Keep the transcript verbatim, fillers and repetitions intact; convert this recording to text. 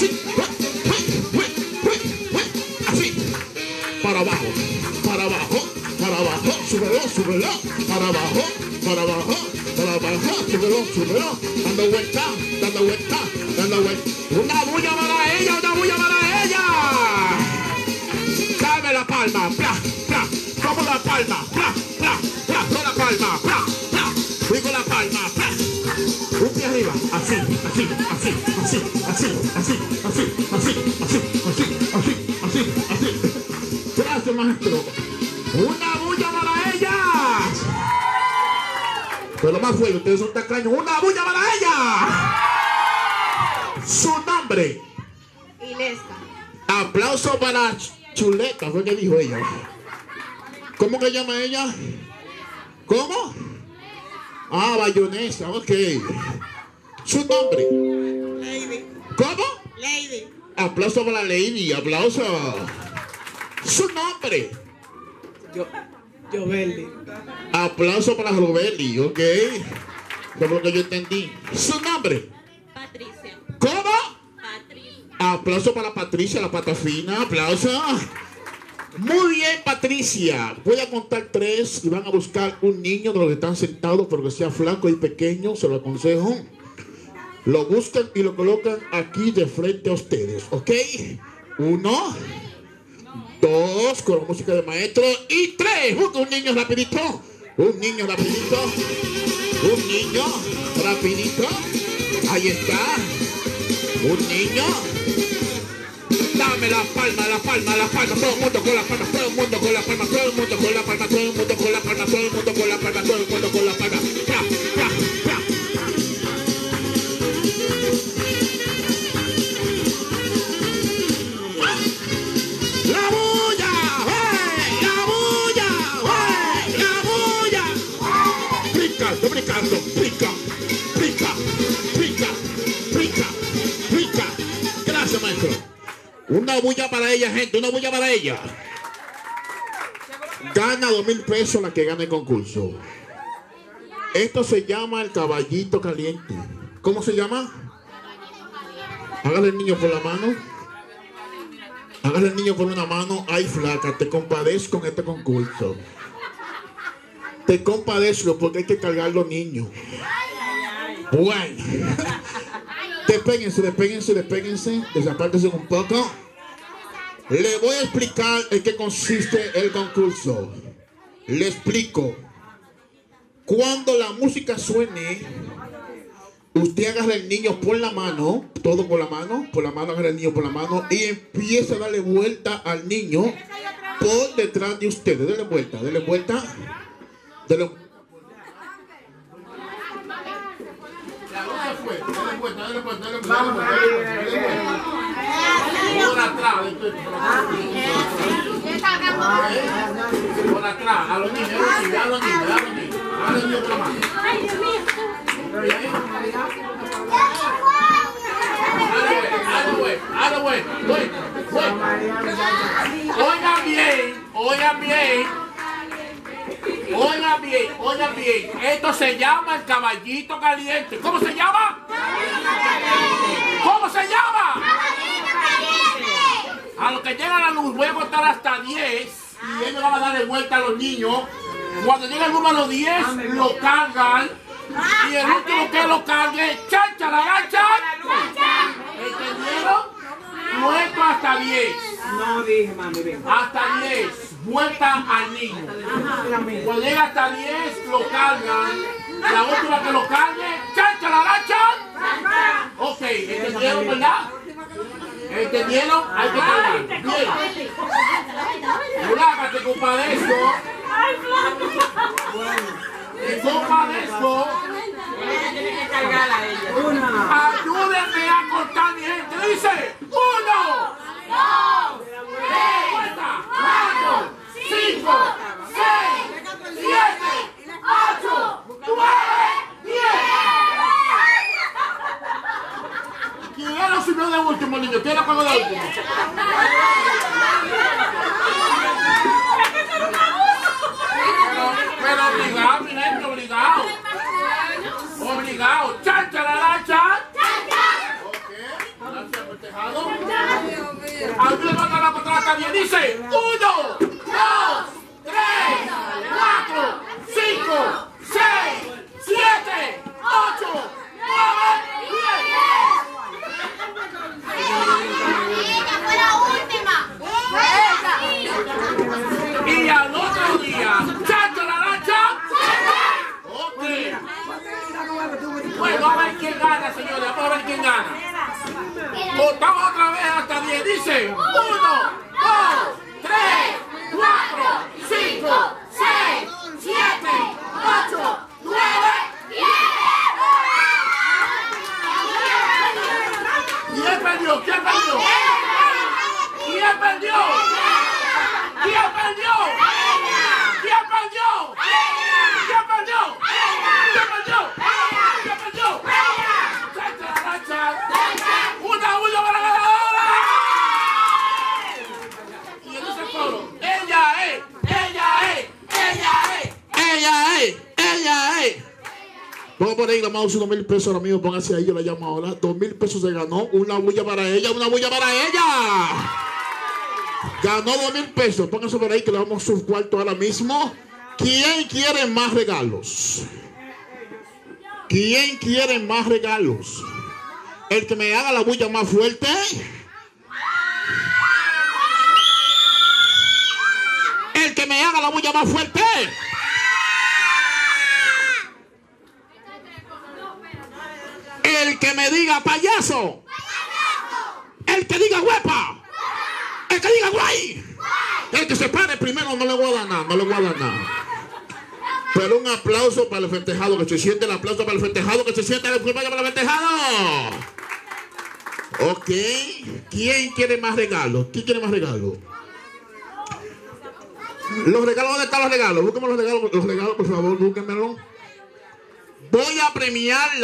así, así, para abajo, para abajo, para abajo, súbelo, súbelo, para abajo, para abajo, para abajo, súbelo, súbelo, dando vuelta, dando vuelta, dando vuelta. Una bulla para ella, una bulla para ella. Dame la palma, bla, bla, como la palma, bla, bla, bla, no la palma, bla, bla, digo la palma, bla. Un pie arriba, así, así, así, así, así, así, así, así, así, así, así, así, así. Gracias, maestro. Una bulla para ellas. Pero más fuerte, ustedes son tacaños. Una bulla para ella. Su nombre. Ilesca. Aplauso para Chuleta, fue que dijo ella. ¿Cómo que llama ella? ¿Cómo? Ah, Bayonesa, ok. Su nombre. Lady. ¿Cómo? Lady. Aplauso para Lady, aplauso. Su nombre. Yo, Jovelli. Aplauso para Robeli, ok. Por lo que yo entendí. Su nombre. Patricia. ¿Cómo? Patricia. Aplauso para Patricia, la pata fina, aplauso. Muy bien, Patricia. Voy a contar tres y van a buscar un niño de los que están sentados, pero que sea flaco y pequeño, se lo aconsejo. Lo buscan y lo colocan aquí de frente a ustedes, ¿ok? Uno, dos, con la música de maestro, y tres. Busca un niño rapidito, un niño rapidito, un niño rapidito. Ahí está, un niño. Dame la palma, la palma, la palma, todo el mundo con la palma, todo el mundo con la palma, todo el mundo con la palma, todo el mundo con la palma, todo el mundo con la palma, todo el mundo con la palma. ¡Pra, pra, pra! ¡La bulla! ¡Hey! ¡La bulla! ¡Hey! ¡La bulla! Brincando, brincando, brinca, brinca, brinca, brinca, brinca. Gracias, maestro. Una bulla para ella, gente, una bulla para ella. Gana dos mil pesos la que gana el concurso. Esto se llama el caballito caliente. ¿Cómo se llama? Hágale el niño por la mano. Hágale el niño por una mano. Ay, flaca, te compadezco con este concurso. Te compadezco porque hay que cargar los niños. Bueno. Despéguense, despéguense, despéguense. Desapártense un poco. Le voy a explicar en qué consiste el concurso. Le explico. Cuando la música suene, usted agarra al niño por la mano, todo por la mano, por la mano agarra al niño por la mano y empieza a darle vuelta al niño por detrás de ustedes. Dele vuelta, dele vuelta. Dele vuelta. Dale vuelta, dale vuelta, dale vuelta, dale vuelta. Por atrás, por atrás, a los niños, a los niños, a los niños, a los niños, a los niños por la mano. Oigan bien, oigan bien. Oigan bien, oigan bien. Esto se llama el caballito caliente. ¿Cómo se llama? ¿Cómo se llama? A los que llegan a la luz voy a contar hasta diez y ellos van a darle vuelta a los niños. Cuando llega el número diez, lo cargan. Y el último que lo cargue, chancha la gancha. ¿Entendieron? Cuento hasta diez. No dije, mami, ven. Hasta diez. Vuelta al niño. Cuando llega hasta diez, lo cargan. La última que lo cargue, chancha la gancha. Ok, ¿entendieron, verdad? ¿Entendieron? Hay que cargar. Bien. Relájate, compadezco. Te compadezco. Ayúdenme a contar, mi gente. Dice: uno, dos, tres, cuatro, cinco, seis, siete, ocho, nueve, diez. ¿Quién era lo subió de último, niño? ¿Quién lo pagó de último? Pero obligado, mi gente, obligado. Obligado. Chancha la lancha. Ok. Gracias por festejado. Ayúdame a la contrata bien. Dice uno, dos, tres, cuatro, cinco, seis, siete, ocho, nueve, diez. Ella fue la última. Y al otro día, chacha la lancha. Ok. Bueno, a ver quién gana, señores. Vamos a ver quién gana. Contamos otra vez hasta diez. Dice uno, dos, tres, cuatro, cinco, seis, siete, ocho, nueve, diez. ¿Quién perdió? ¿Quién perdió? ¿Quién perdió? ¿Quién perdió? ¿Quién perdió? ¿Quién perdió? ¿Quién perdió? ¿Quién perdió? Cha, cha, cha. Una bulla para la ganadora. Y en ese coro, ella es, ella es, ella es, ella es, ella es. Vamos a poner la mouse dos mil pesos ahora mismo, póngase ahí, yo la llamo ahora. Dos mil pesos se ganó, una bulla para ella, una bulla para ella. Ganó dos mil pesos, póngase por ahí que le damos su cuarto ahora mismo. ¿Quién quiere más regalos? ¿Quién quiere más regalos? El que me haga la bulla más fuerte. El que me haga la bulla más fuerte. El que me diga payaso. El que diga huepa. El que diga guay. El que se pare primero no le voy a dar nada. No le voy a dar nada. Pero un aplauso para el festejado. Que se siente el aplauso para el festejado. Que se siente el aplauso para el festejado. Ok. ¿Quién quiere más regalos? ¿Quién quiere más regalos? Los regalos, ¿dónde están los regalos? Búsquenme los regalos. Los regalos, por favor, búsquenmelo. Voy a premiar la